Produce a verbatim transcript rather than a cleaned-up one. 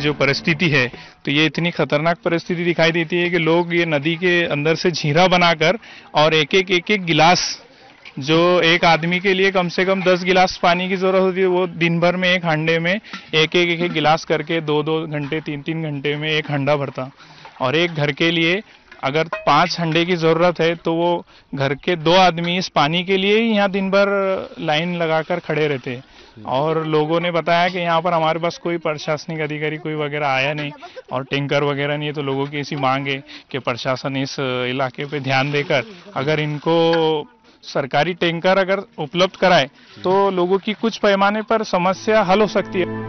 जो परिस्थिति है, तो ये इतनी खतरनाक परिस्थिति दिखाई देती है कि लोग ये नदी के अंदर से झीरा बनाकर और एक एक एक एक गिलास, जो एक आदमी के लिए कम से कम दस गिलास पानी की जरूरत होती है, वो दिन भर में एक हांडे में एक एक एक एक गिलास करके दो दो घंटे तीन तीन घंटे में एक हांडा भरता। और एक घर के लिए अगर पांच हंडे की जरूरत है तो वो घर के दो आदमी इस पानी के लिए ही यहाँ दिन भर लाइन लगाकर खड़े रहते हैं। और लोगों ने बताया कि यहाँ पर हमारे पास कोई प्रशासनिक अधिकारी कोई वगैरह आया नहीं और टैंकर वगैरह नहीं है, तो लोगों की ऐसी मांग है कि प्रशासन इस इलाके पे ध्यान देकर अगर इनको सरकारी टैंकर अगर उपलब्ध कराए तो लोगों की कुछ पैमाने पर समस्या हल हो सकती है।